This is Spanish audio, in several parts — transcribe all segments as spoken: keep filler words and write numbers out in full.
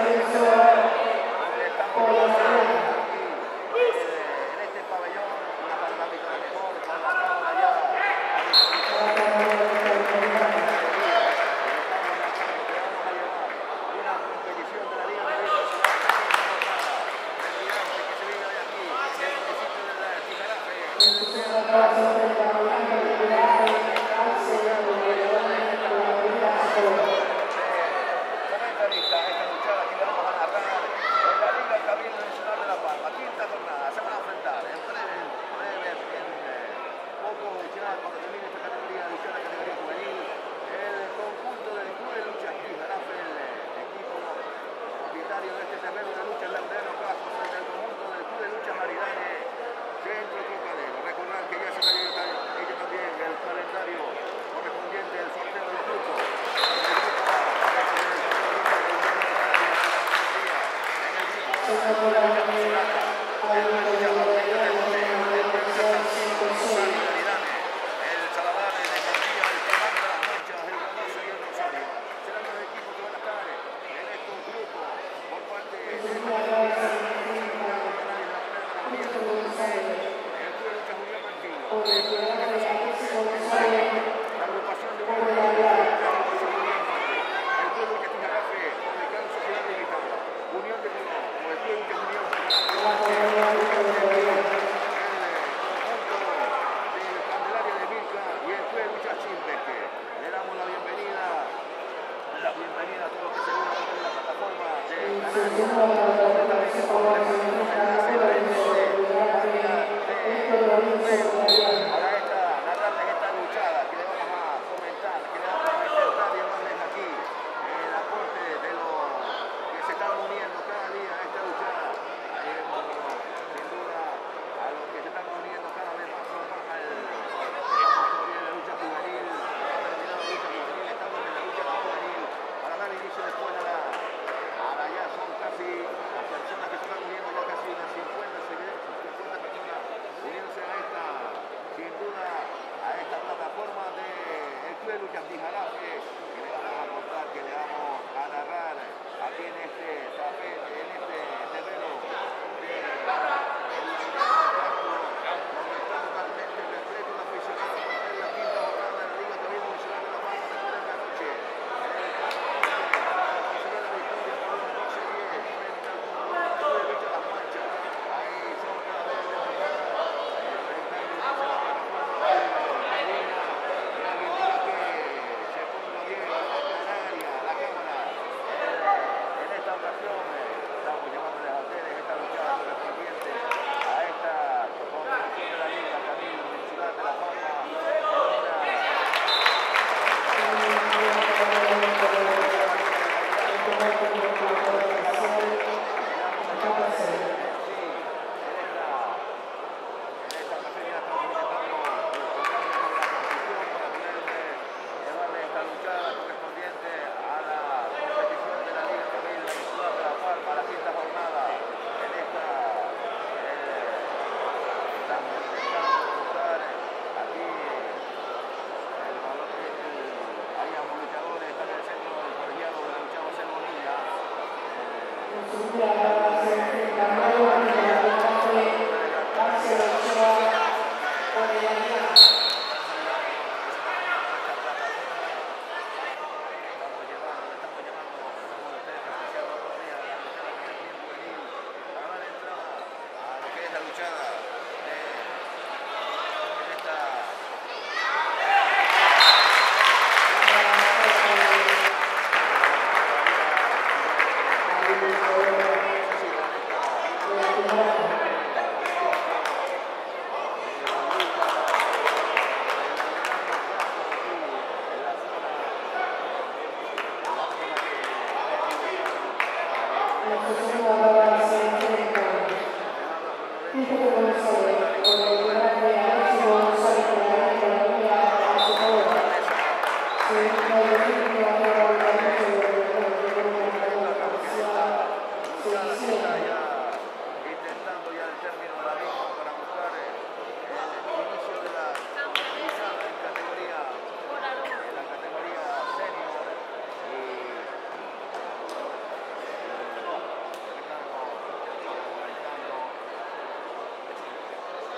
Gracias.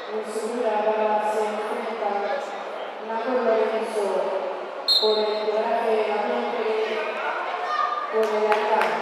En su mirada se enfrenta Naco Lorenzo por el coraje de la mente, por el alcance.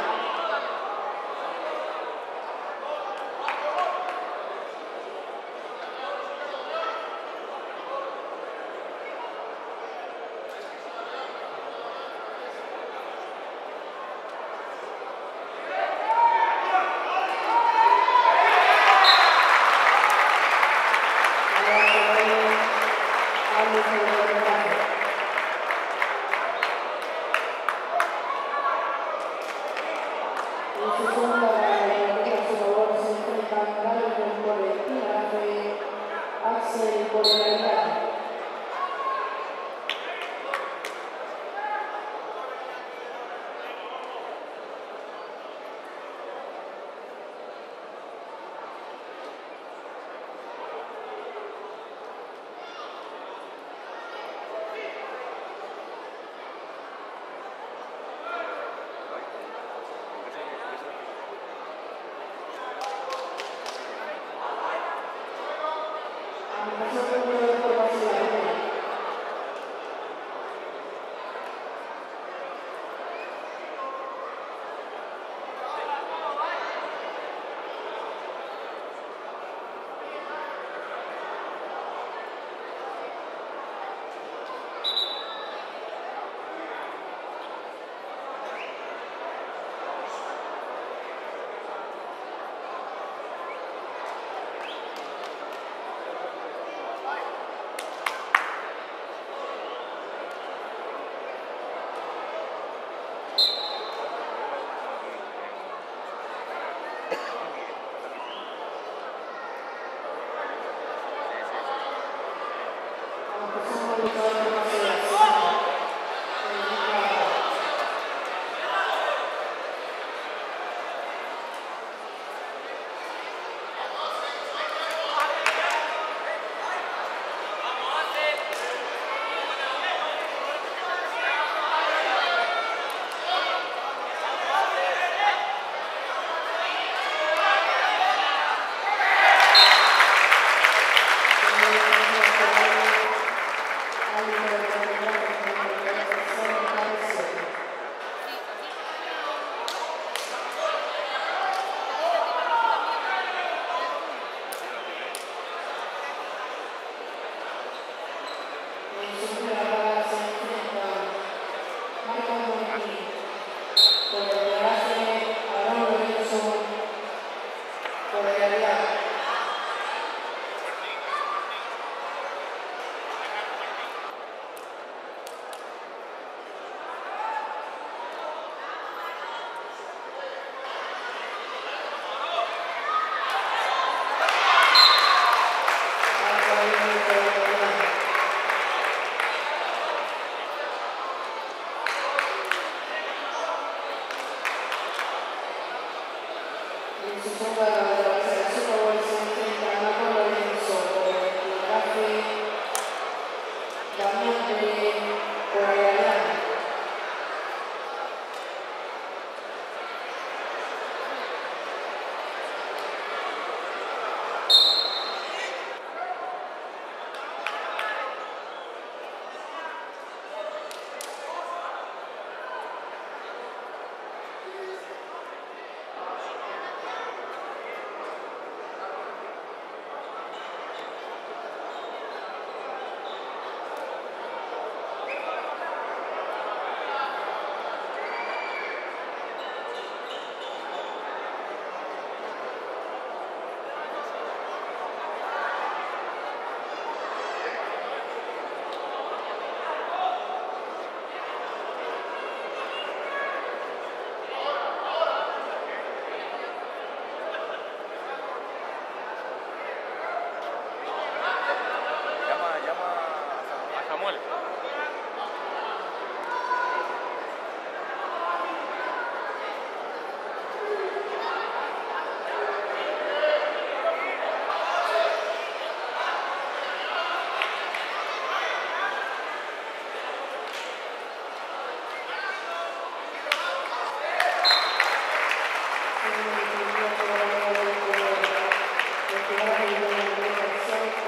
Gracias.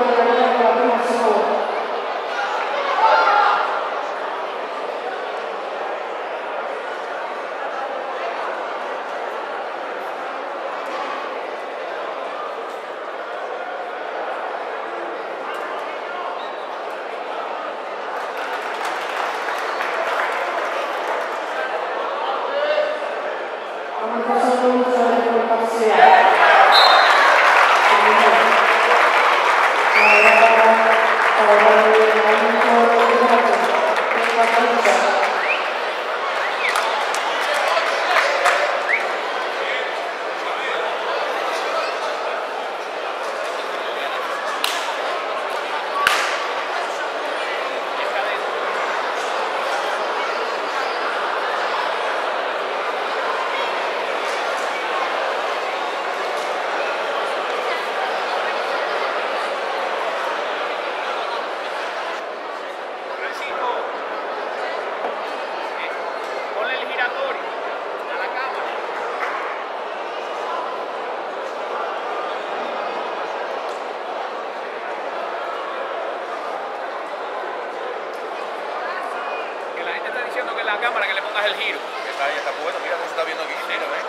La cámara que le pongas el giro. Está ahí, está bueno. Mira cómo se está viendo aquí. Mira, ¿ves?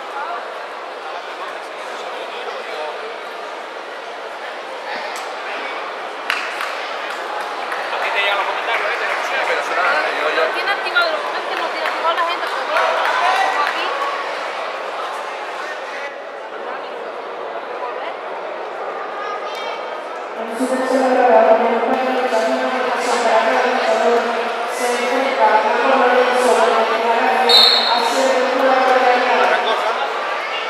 A ti te llegan los comentarios, ¿eh? Sí, pero suena. Yo, yo. Tiene activado los comentarios, no tiene activado la gente, pero como aquí. En su tercera grabada, en el cual el camino de la sombra del dictador se encuentra Marco Lorenzo con el garaje hacia el cuadro de la llave.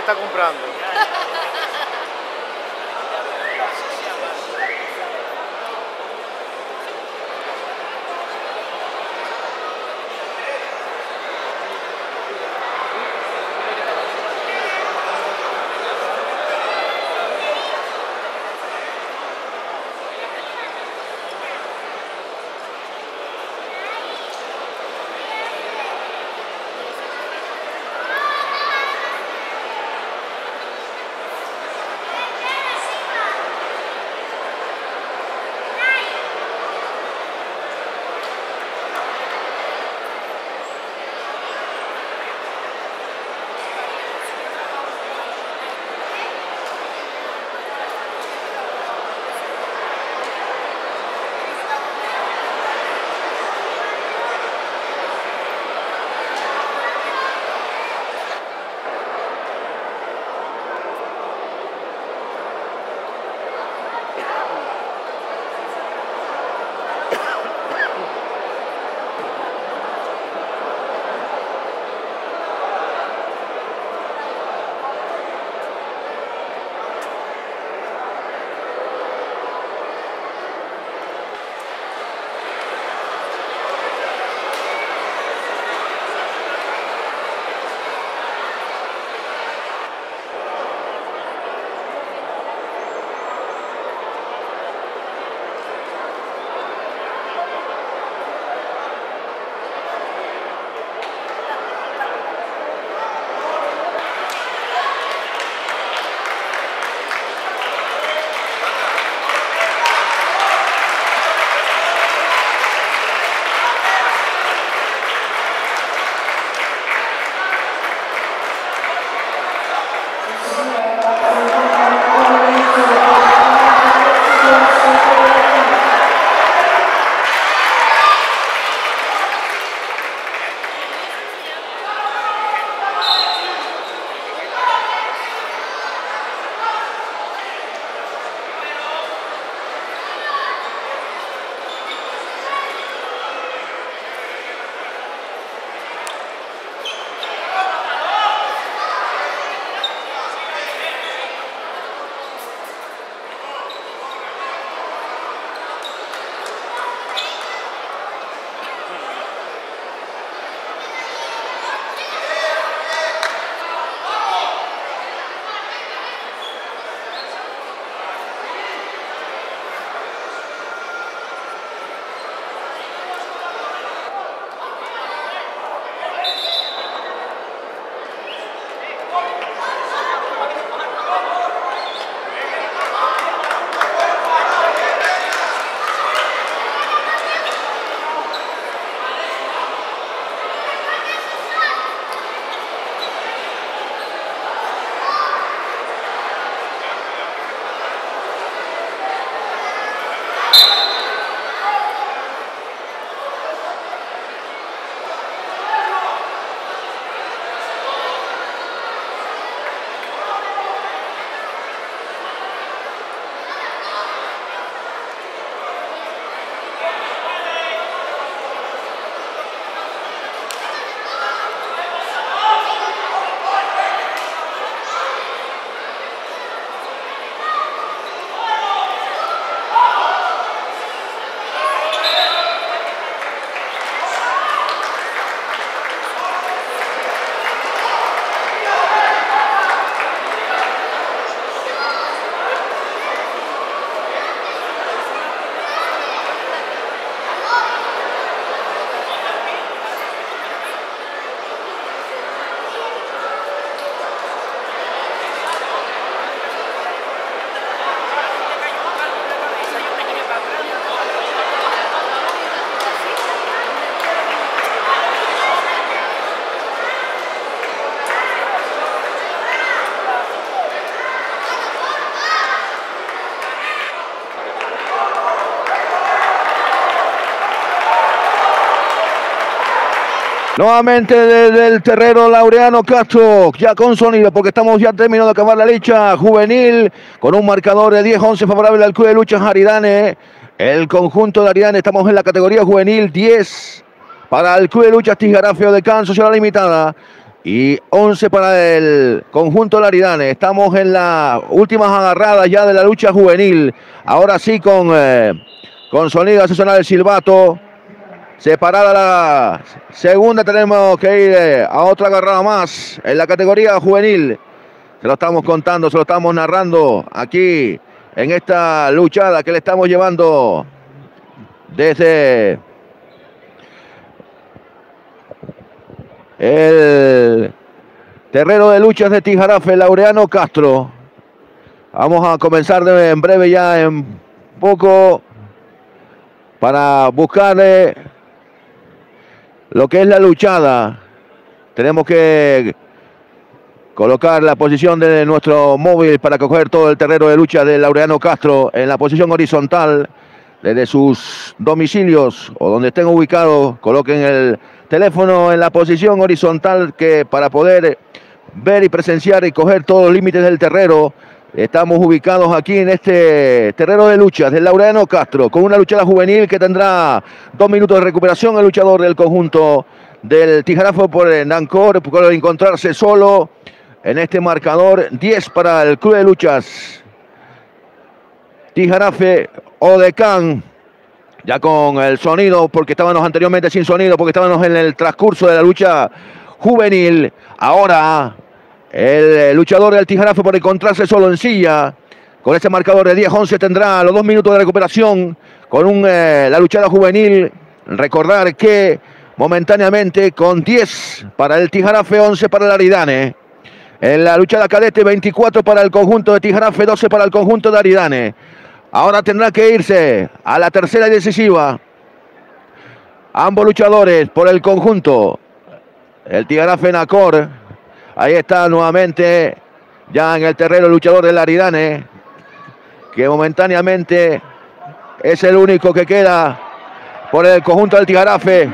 está comprando. Nuevamente desde el terreno Laureano Castro, ya con sonido, porque estamos ya terminando de acabar la lucha juvenil, con un marcador de diez once favorable al Club de Luchas Aridane. El conjunto de Aridane, estamos en la categoría juvenil, diez para el Club de Luchas Tijarafio de Can Social Limitada. y once para el conjunto Laridane. Estamos en las últimas agarradas ya de la lucha juvenil. Ahora sí con, eh, con sonido asesor del silbato. Separada la segunda, tenemos que ir eh, a otra agarrada más en la categoría juvenil. Se lo estamos contando, se lo estamos narrando aquí en esta luchada que le estamos llevando desde el terreno de luchas de Tijarafe, Laureano Castro. Vamos a comenzar de, en breve ya en poco para buscar eh, lo que es la luchada. Tenemos que colocar la posición de nuestro móvil para coger todo el terreno de lucha de Laureano Castro en la posición horizontal. Desde sus domicilios o donde estén ubicados, coloquen el teléfono en la posición horizontal que para poder ver y presenciar y coger todos los límites del terreno. Estamos ubicados aquí en este terreno de luchas del Laureano Castro, con una luchada juvenil que tendrá dos minutos de recuperación. El luchador del conjunto del Tijarafe por Nancor, por encontrarse solo en este marcador. diez para el Club de Luchas Tijarafe Odecán, ya con el sonido, porque estábamos anteriormente sin sonido, porque estábamos en el transcurso de la lucha juvenil. Ahora el luchador del Tijarafe por encontrarse solo en silla, con ese marcador de diez once tendrá los dos minutos de recuperación con un, eh, la luchada juvenil. Recordar que momentáneamente con diez para el Tijarafe, once para el Laridane. En la luchada cadete, veinticuatro para el conjunto de Tijarafe, doce para el conjunto de Laridane. Ahora tendrá que irse a la tercera y decisiva. Ambos luchadores por el conjunto. El Tijarafe Nacor. Ahí está nuevamente ya en el terreno el luchador del Laridane, que momentáneamente es el único que queda por el conjunto del Tijarafe.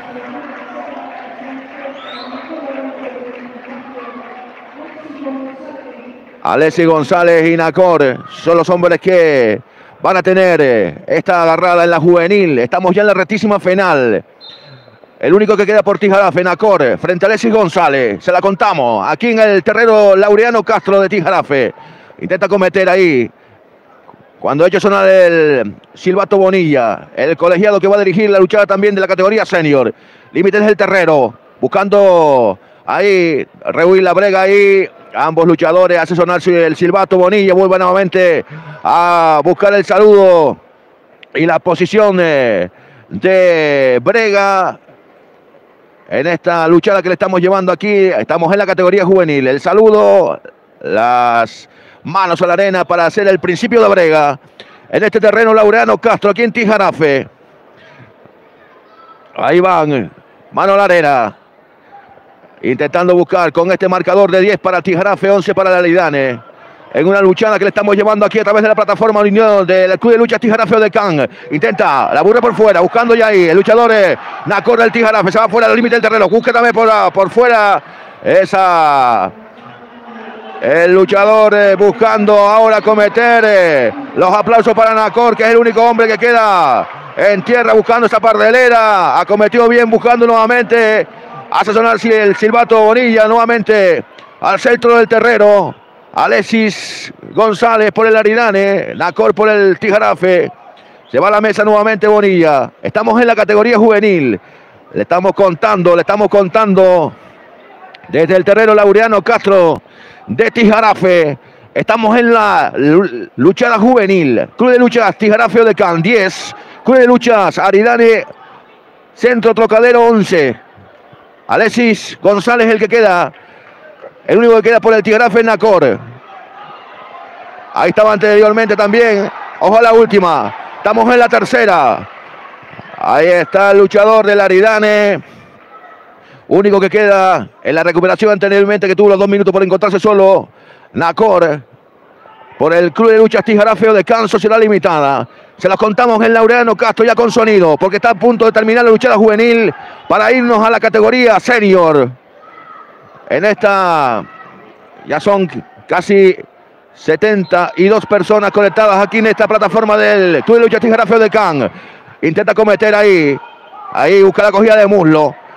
Alexis González y Nacor son los hombres que van a tener esta agarrada en la juvenil. Estamos ya en la rectísima final. El único que queda por Tijarafe, Nacor, frente a Alexis González. Se la contamos aquí en el terreno Laureano Castro de Tijarafe. Intenta cometer ahí, cuando ha hecho sonar el silbato Bonilla, el colegiado que va a dirigir la luchada también de la categoría senior. Límites del terreno, buscando ahí, rehuir la brega ahí. Ambos luchadores hace sonar el silbato Bonilla. Vuelve nuevamente a buscar el saludo y la posición de, de brega en esta luchada que le estamos llevando aquí. Estamos en la categoría juvenil. El saludo, las manos a la arena para hacer el principio de brega en este terreno Laureano Castro, aquí en Tijarafe. Ahí van, mano a la arena, intentando buscar con este marcador de diez para Tijarafe, once para la Laridane. En una luchada que le estamos llevando aquí a través de la plataforma unión del Club de Lucha Tijarafe Odecán. Intenta la burra por fuera, buscando ya ahí. El luchador eh, Nacor del Tijarafe se va fuera del límite del terreno. Busca también por, por fuera esa. El luchador eh, buscando ahora cometer eh, los aplausos para Nacor, que es el único hombre que queda en tierra buscando esa pardelera. Ha cometido bien buscando nuevamente. Hace sonar el silbato Bonilla nuevamente al centro del terreno. Alexis González por el Laridane, Nacor por el Tijarafe. Se va a la mesa nuevamente Bonilla. Estamos en la categoría juvenil. Le estamos contando, le estamos contando desde el terreno Laureano Castro de Tijarafe. Estamos en la luchada juvenil. Club de Luchas Tijarafe Odecán diez. Club de Luchas Laridane Centro Trocadero once. Alexis González el que queda. El único que queda por el Tijarafe es Nacor. Ahí estaba anteriormente también. Ojo a la última. Estamos en la tercera. Ahí está el luchador de Laridane. Único que queda en la recuperación anteriormente, que tuvo los dos minutos por encontrarse solo. Nacor. Por el Club de Luchas Tijarafe Odecán Sociedad Limitada. Se los contamos en Laureano Castro ya con sonido, porque está a punto de terminar la luchada juvenil para irnos a la categoría senior. En esta ya son casi setenta y dos personas conectadas aquí en esta plataforma del Club de Lucha Tijarafe Odecán. Intenta cometer ahí, ahí busca la cogida de muslo.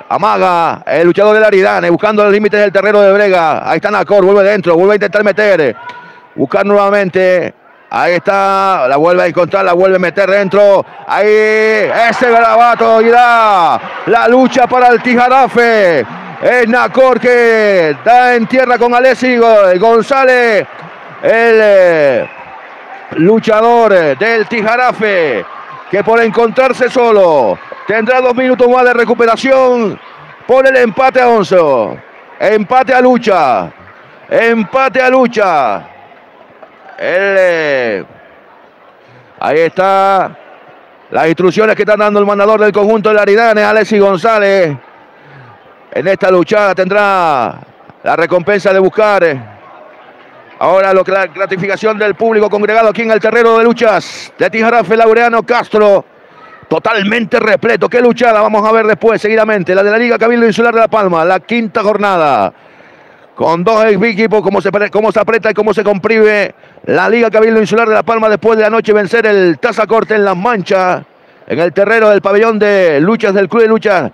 Amaga el luchador del Aridane, buscando los límites del terreno de Brega. Ahí está Nacor, vuelve dentro, vuelve a intentar meter. Buscar nuevamente. Ahí está, la vuelve a encontrar, la vuelve a meter dentro. Ahí, ese garabato irá. La lucha para el Tijarafe. Es Nacor que da en tierra con Alessi González. El eh, luchador del Tijarafe, que por encontrarse solo tendrá dos minutos más de recuperación por el empate a once. Empate a lucha. Empate a lucha. El, eh, ahí está las instrucciones que están dando el mandador del conjunto del Aridane, Alessi González. En esta luchada tendrá la recompensa de buscar ahora lo que la gratificación del público congregado aquí en el terreno de luchas de Tijarafe Laureano Castro. Totalmente repleto. Qué luchada vamos a ver después, seguidamente. La de la Liga Cabildo Insular de La Palma, la quinta jornada. Con dos equipos, cómo se, cómo se aprieta y cómo se comprime la Liga Cabildo Insular de La Palma después de anoche vencer el Tazacorte en Las Manchas, en el terreno del pabellón de luchas del Club de Luchas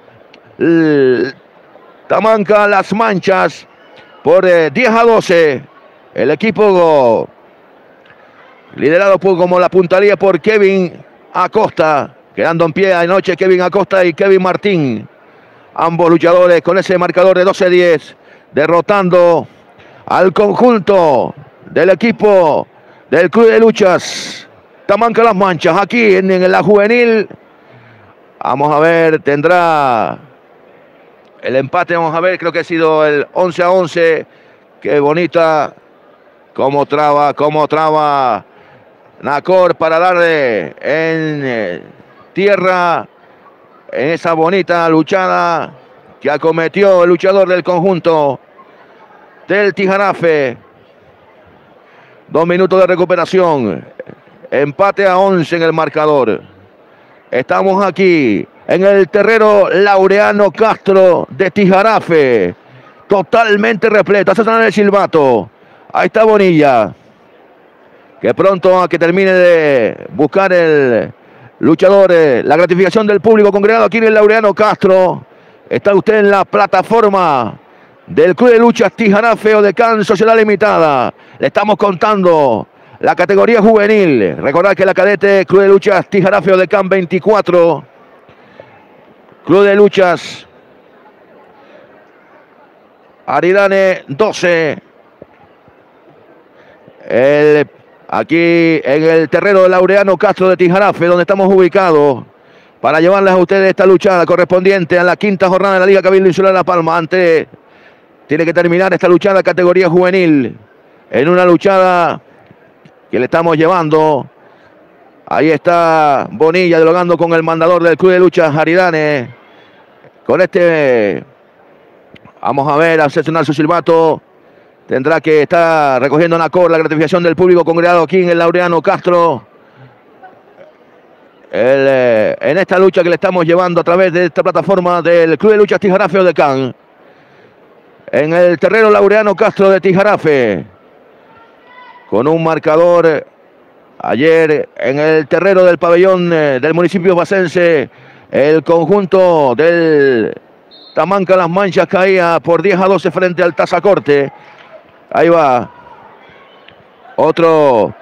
Tamanca Las Manchas, por eh, diez a doce. El equipo liderado por, como la puntería por Kevin Acosta, quedando en pie anoche Kevin Acosta y Kevin Martín. Ambos luchadores con ese marcador de doce a diez. Derrotando al conjunto del equipo del Club de Luchas Tamanca Las Manchas. Aquí en, en la juvenil, vamos a ver, tendrá el empate, vamos a ver, creo que ha sido el once a once. Qué bonita, cómo traba, cómo traba Nacor para darle en eh, tierra en esa bonita luchada que acometió el luchador del conjunto del Tijarafe. Dos minutos de recuperación. Empate a once en el marcador. Estamos aquí en el terreno Laureano Castro de Tijarafe. Totalmente repleto. Hace sonar el silbato. Ahí está Bonilla, que pronto a que termine de buscar el luchador, eh, la gratificación del público congregado aquí en el Laureano Castro. Está usted en la plataforma del Club de Luchas Tijarafe Odecán Sociedad Limitada. Le estamos contando la categoría juvenil. Recordad que la cadete Club de Luchas Tijarafe Odecán veinticuatro. Club de Luchas Aridane doce. El, aquí en el terreno de Laureano Castro de Tijarafe, donde estamos ubicados, para llevarles a ustedes esta luchada correspondiente a la quinta jornada de la Liga Cabildo Insular de La Palma. Antes tiene que terminar esta luchada categoría juvenil, en una luchada que le estamos llevando. Ahí está Bonilla dialogando con el mandador del Club de Luchas Aridane. Con este, vamos a ver, a sesionar su silbato. Tendrá que estar recogiendo Nacor la gratificación del público congregado aquí en el Laureano Castro. El, eh, en esta lucha que le estamos llevando a través de esta plataforma del Club de Luchas Tijarafe Odecán. En el terreno Laureano Castro de Tijarafe. Con un marcador ayer en el terreno del pabellón eh, del municipio basense. El conjunto del Tamanca Las Manchas caía por diez a doce frente al Tazacorte. Ahí va. Otro.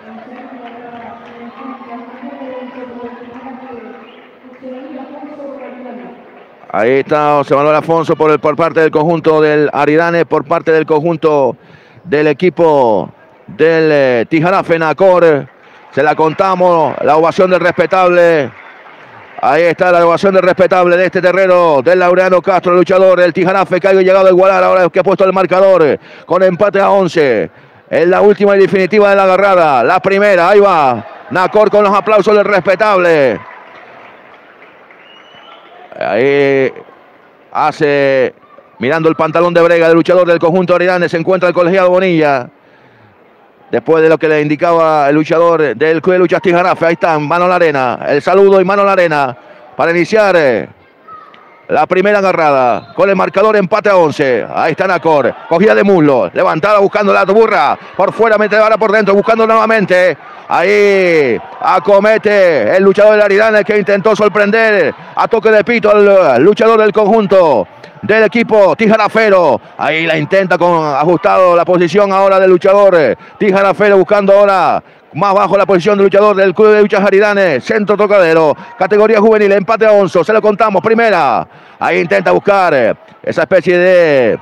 Ahí está José Manuel Afonso por, el, por parte del conjunto del Aridane, por parte del conjunto del equipo del eh, Tijarafe Nacor. Se la contamos, la ovación del respetable. Ahí está la ovación del respetable de este terreno del Laureano Castro, el luchador del Tijarafe, que ha llegado a igualar ahora que ha puesto el marcador con empate a once. Es la última y definitiva de la agarrada. La primera, ahí va. Nacor con los aplausos del respetable. Ahí hace, mirando el pantalón de brega del luchador del conjunto Aridane, se encuentra el colegiado Bonilla. Después de lo que le indicaba el luchador del Club de Luchas Tijarafe. Ahí están, mano a la arena. El saludo y mano a la arena para iniciar eh, la primera agarrada. Con el marcador empate a once. Ahí está Nacor. Cogida de muslo. Levantada buscando la burra. Por fuera, mete ahora por dentro. Buscando nuevamente. Ahí acomete el luchador de Aridane, que intentó sorprender a toque de pito al luchador del conjunto del equipo Tijarafero. Ahí la intenta con ajustado la posición ahora del luchador Tijarafero, buscando ahora más bajo la posición del luchador del Club de Luchas Aridane. Centro Trocadero, categoría juvenil, empate a once, se lo contamos, primera. Ahí intenta buscar esa especie de...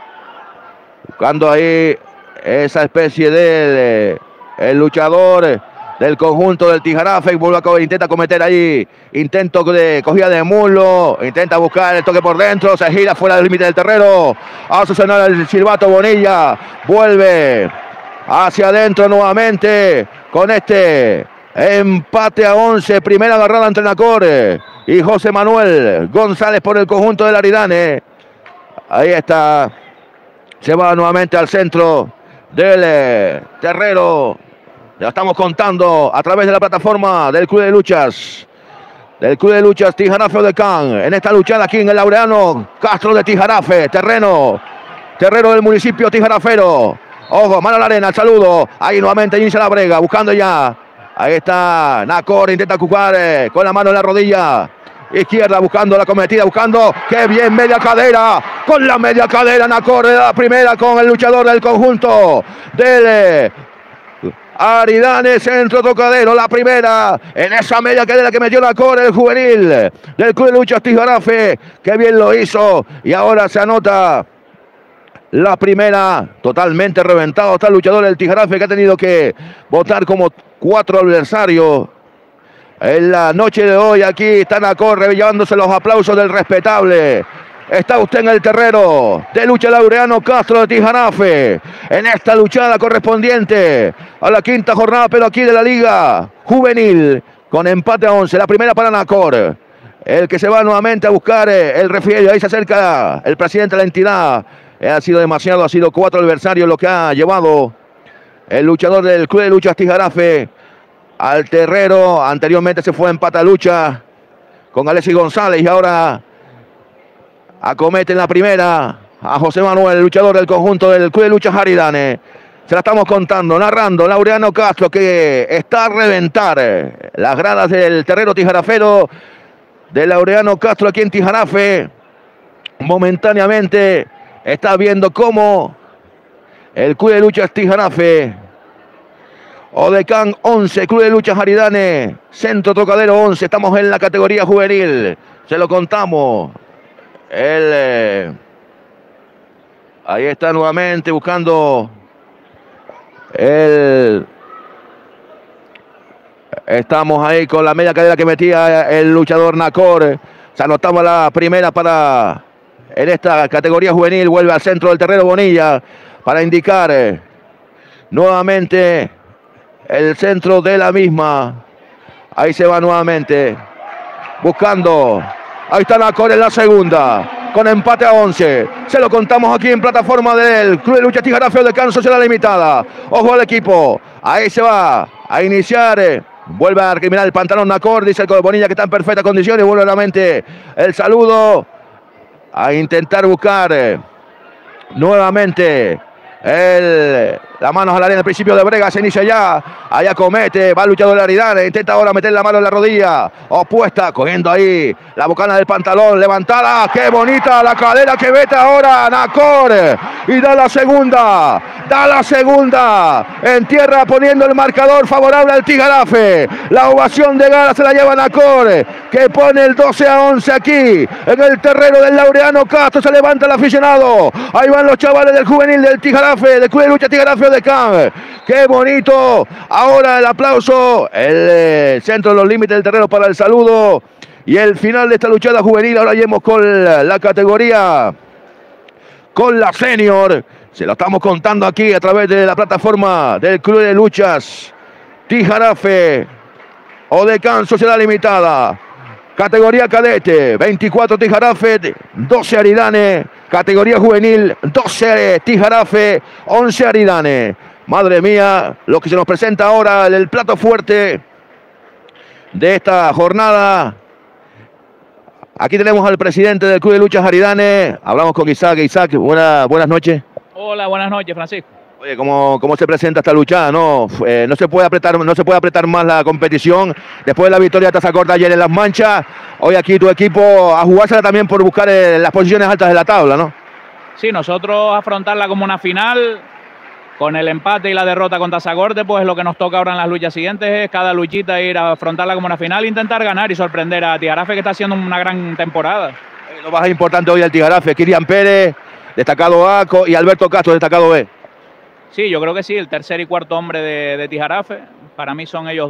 Buscando ahí esa especie de... El luchador del conjunto del Tijarafe vuelve a intenta cometer ahí intento de cogida de muslo, intenta buscar el toque por dentro, se gira fuera del límite del terreno, hace sonar el silbato Bonilla, vuelve hacia adentro nuevamente con este empate a once, primera agarrada entre Nacor y José Manuel González por el conjunto del Aridane. Ahí está, se va nuevamente al centro del eh, terreno. Ya estamos contando a través de la plataforma del Club de Luchas. Del Club de Luchas Tijarafe Odecán. En esta luchada aquí en el Laureano Castro de Tijarafe. Terreno. Terreno del municipio tijarafero. Ojo, mano a la arena, el saludo. Ahí nuevamente inicia la brega, buscando ya. Ahí está Nacor, intenta jugar eh, con la mano en la rodilla izquierda, buscando la cometida, buscando. ¡Qué bien! Media cadera. Con la media cadera Nacor, la primera con el luchador del conjunto del... Eh, Aridane, centro Trocadero, la primera en esa media cadera que metió Nacor, el juvenil del Club de Luchas Tijarafe, que bien lo hizo, y ahora se anota la primera, totalmente reventado está el luchador del Tijarafe, que ha tenido que votar como cuatro adversarios en la noche de hoy. Aquí está Nacor llevándose los aplausos del respetable. Está usted en el terreno de lucha Laureano Castro de Tijarafe, en esta luchada correspondiente a la quinta jornada, pero aquí de la Liga Juvenil, con empate a once. La primera para Nacor, el que se va nuevamente a buscar el refrigerio. Ahí se acerca el presidente de la entidad. Ha sido demasiado, ha sido cuatro adversarios lo que ha llevado el luchador del Club de Luchas Tijarafe al terreno. Anteriormente se fue a empate a lucha con Alexis González y ahora acomete en la primera a José Manuel, el luchador del conjunto del Club de Luchas Aridane. Se la estamos contando, narrando Laureano Castro, que está a reventar las gradas del terreno tijarafero de Laureano Castro aquí en Tijarafe. Momentáneamente está viendo cómo el Club de Luchas Tijarafe, Odecán once, Club de Luchas Aridane, Centro Trocadero once. Estamos en la categoría juvenil, se lo contamos. El, eh, ahí está nuevamente buscando el... Estamos ahí con la media cadera que metía el luchador Nacor. Se anotaba la primera para... En esta categoría juvenil vuelve al centro del terreno Bonilla para indicar eh, nuevamente el centro de la misma. Ahí se va nuevamente buscando... Ahí está Nacor en la segunda, con empate a once. Se lo contamos aquí en plataforma del Club de Lucha Tijarafe de Can Sociedad Limitada. Ojo al equipo. Ahí se va a iniciar. Eh, vuelve a recriminar el pantalón Nacor. Dice el Bonilla que está en perfectas condiciones. Vuelve nuevamente el saludo. A intentar buscar eh, nuevamente el, la mano a la arena. El principio de brega se inicia ya. Allá comete, va el luchador de Aridane. Intenta ahora meter la mano en la rodilla opuesta, cogiendo ahí la bocana del pantalón levantada. ¡Qué bonita la cadera que vete ahora Nacor! Y da la segunda, da la segunda. En tierra poniendo el marcador favorable al Tijarafe. La ovación de gala se la lleva Nacor, que pone el doce a once aquí en el terreno del Laureano Castro. Se levanta el aficionado. Ahí van los chavales del juvenil del Tijarafe, del Club de Lucha Tijarafe Odecán. ¡Qué bonito! Ahora el aplauso, el eh, centro de los límites del terreno para el saludo y el final de esta luchada juvenil. Ahora llevamos con la, la categoría, con la senior. Se lo estamos contando aquí a través de la plataforma del Club de Luchas Tijarafe Odecán Sociedad Limitada. Categoría cadete, veinticuatro Tijarafe, doce Aridane. Categoría juvenil, doce Tijarafe, once Aridane. Madre mía, lo que se nos presenta ahora, el plato fuerte de esta jornada. Aquí tenemos al presidente del Club de Luchas Aridane. Hablamos con Isaac. Isaac, buena, buenas noches. Hola, buenas noches, Francisco. Oye, ¿cómo, cómo se presenta esta lucha? No, eh, no se puede apretar, no se puede apretar más la competición. Después de la victoria de Tazacorte ayer en Las Manchas, hoy aquí tu equipo a jugársela también por buscar eh, las posiciones altas de la tabla, ¿no? Sí, nosotros afrontarla como una final, con el empate y la derrota con Tazacorte, pues lo que nos toca ahora en las luchas siguientes es cada luchita ir a afrontarla como una final, intentar ganar y sorprender a Tijarafe, que está haciendo una gran temporada. Eh, lo más importante hoy el Tijarafe, Kirian Pérez, destacado A, y Alberto Castro, destacado B. Sí, yo creo que sí, el tercer y cuarto hombre de, de Tijarafe, para mí son ellos